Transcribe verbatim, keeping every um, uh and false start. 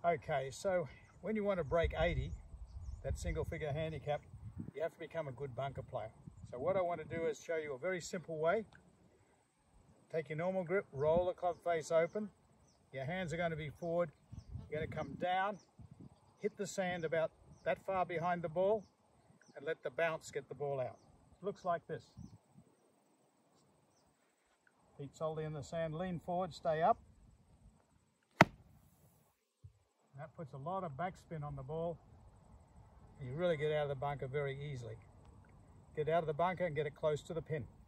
Okay, so when you want to break eighty, that single figure handicap, you have to become a good bunker player. So what I want to do is show you a very simple way. Take your normal grip, roll the club face open. Your hands are going to be forward. You're going to come down, hit the sand about that far behind the ball, and let the bounce get the ball out. It looks like this. Feet solidly in the sand, lean forward, stay up. That puts a lot of backspin on the ball. You really get out of the bunker very easily. Get out of the bunker and get it close to the pin.